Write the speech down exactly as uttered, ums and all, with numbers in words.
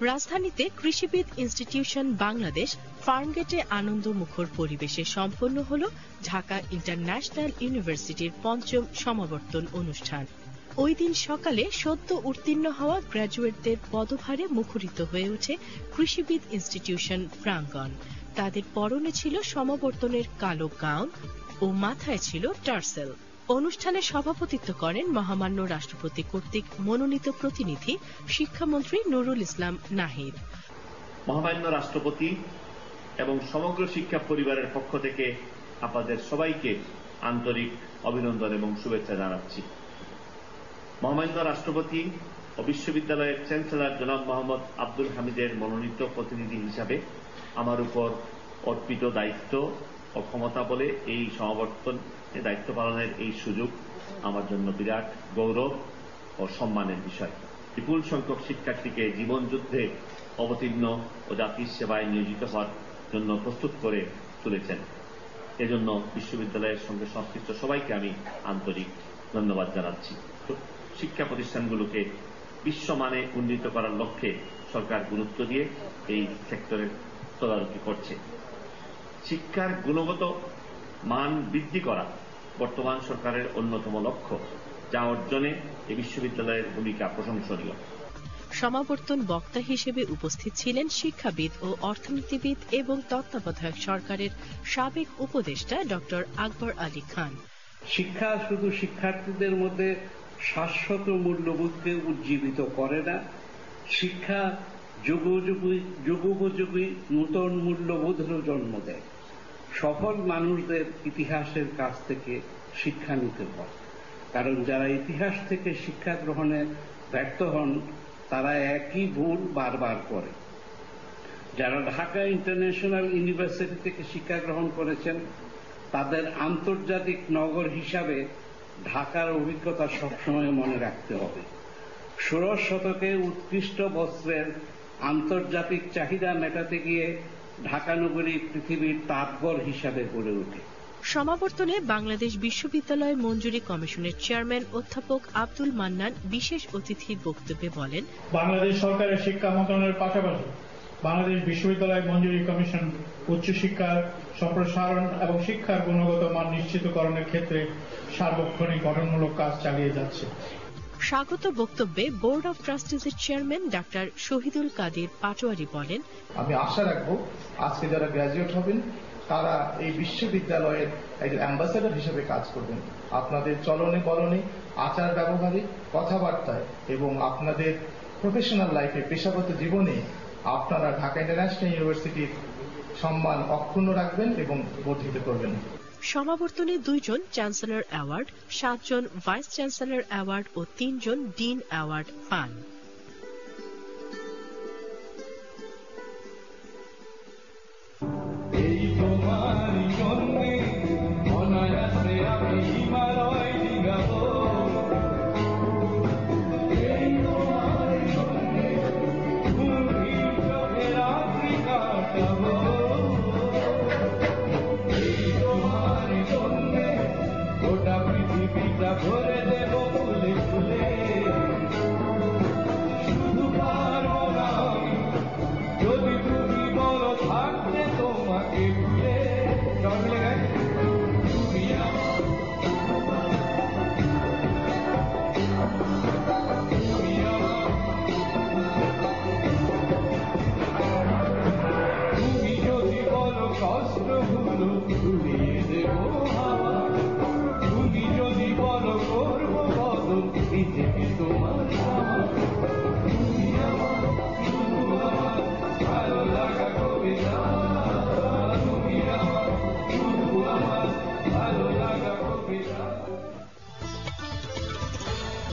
রাজধানীতে কৃষিবিদ ইনস্টিটিউশন বাংলাদেশ ফার্মগেটে আনন্দমুখর পরিবেশে সম্পন্ন হল ঢাকা ইন্টারন্যাশনাল ইউনিভার্সিটির পঞ্চম সমাবর্তন অনুষ্ঠান। ওই দিন সকালে সদ্য উত্তীর্ণ হওয়া গ্র্যাজুয়েটদের পদভারে মুখরিত হয়ে ওঠে কৃষিবিদ ইনস্টিটিউশন প্রাঙ্গণ। তাদের পরনে ছিল সমাবর্তনের কালো গাউন ও মাথায় ছিল টার্সেল। অনুষ্ঠানে সভাপতিত্ব করেন মহামান্য রাষ্ট্রপতি কর্তৃক মনোনীত প্রতিনিধি শিক্ষামন্ত্রী নুরুল ইসলাম নাহিদ। মহামান্য রাষ্ট্রপতি এবং সমগ্র শিক্ষা পরিবারের পক্ষ থেকে আপনাদের সবাইকে আন্তরিক অভিনন্দন এবং শুভেচ্ছা জানাচ্ছি। মহামান্য রাষ্ট্রপতি ও বিশ্ববিদ্যালয়ের চ্যান্সেলর জনাব মোহাম্মদ আব্দুল হামিদের মনোনীত প্রতিনিধি হিসাবে আমার উপর অর্পিত দায়িত্ব ও ক্ষমতা বলে এই সমাবর্তন দায়িত্ব পালনের এই সুযোগ আমার জন্য বিরাট গৌরব ও সম্মানের বিষয়। বিপুল সংখ্যক শিক্ষার্থীকে জীবন যুদ্ধে অবতীর্ণ ও জাতির সেবায় নিয়োজিত হওয়ার জন্য প্রস্তুত করে তুলেছেন। এজন্য বিশ্ববিদ্যালয়ের সঙ্গে সংশ্লিষ্ট সবাইকে আমি আন্তরিক ধন্যবাদ জানাচ্ছি। শিক্ষা প্রতিষ্ঠানগুলোকে বিশ্বমানে উন্নীত করার লক্ষ্যে সরকার গুরুত্ব দিয়ে এই সেক্টরের তদারকি করছে। শিক্ষার গুণগত মান বৃদ্ধি করা বর্তমান সরকারের অন্যতম লক্ষ্য, যা অর্জনে এই বিশ্ববিদ্যালয়ের ভূমিকা প্রশংসনীয়। সমাবর্তন বক্তা হিসেবে উপস্থিত ছিলেন শিক্ষাবিদ ও অর্থনীতিবিদ এবং তত্ত্বাবধায়ক সরকারের সাবেক উপদেষ্টা ডক্টর আকবর আলী খান। শিক্ষা শুধু শিক্ষার্থীদের মধ্যে শাশ্বত মূল্যবোধকে উজ্জীবিত করে না, শিক্ষা যুগোপযোগী যুগোপযোগী নূতন মূল্যবোধেরও জন্ম দেয়। সফল মানুষদের ইতিহাসের কাছ থেকে শিক্ষা নিতে হয়, কারণ যারা ইতিহাস থেকে শিক্ষা গ্রহণে ব্যর্থ হন তারা একই ভুল বারবার করে। যারা ঢাকা ইন্টারন্যাশনাল ইউনিভার্সিটি থেকে শিক্ষা গ্রহণ করেছেন তাদের আন্তর্জাতিক নগর হিসাবে ঢাকার অভিজ্ঞতা সবসময় মনে রাখতে হবে। ষোড়শ শতকে উৎকৃষ্ট বস্ত্রের আন্তর্জাতিক চাহিদা মেটাতে গিয়ে ঢাকা নগরী পৃথিবীর তাঁতঘর হিসাবে গড়ে ওঠে। সমাবর্তনে বাংলাদেশ বিশ্ববিদ্যালয় মঞ্জুরি কমিশনের চেয়ারম্যান অধ্যাপক আব্দুল মান্নান বিশেষ অতিথির বক্তব্যে বলেন, বাংলাদেশ সরকারের শিক্ষা মন্ত্রণালয়ের পাশাপাশি বাংলাদেশ বিশ্ববিদ্যালয় মঞ্জুরি কমিশন উচ্চশিক্ষার সম্প্রসারণ এবং শিক্ষার গুণগত মান নিশ্চিতকরণের ক্ষেত্রে সার্বক্ষণিক গঠনমূলক কাজ চালিয়ে যাচ্ছে। স্বাগত বক্তব্যে বোর্ড অব ট্রাস্টিজের চেয়ারম্যান ডাক্তার শহীদুল কাদের পাটোয়ারি বলেন, আমি আশা রাখবো আজকে যারা গ্র্যাজুয়েট হবেন তারা এই বিশ্ববিদ্যালয়ের একজন অ্যাম্বাসেডর হিসেবে কাজ করবেন। আপনাদের চলনে বলনে, আচার ব্যবহারে, কথাবার্তায় এবং আপনাদের প্রফেশনাল লাইফে, পেশাগত জীবনে আপনারা ঢাকা ইন্টারন্যাশনাল ইউনিভার্সিটির সম্মান অক্ষুণ্ণ রাখবেন এবং বর্ধিত করবেন। সমাবর্তনে দুইজন চ্যান্সেলর অ্যাওয়ার্ড, সাতজন ভাইস চ্যান্সেলর অ্যাওয়ার্ড ও তিনজন ডিন অ্যাওয়ার্ড পান।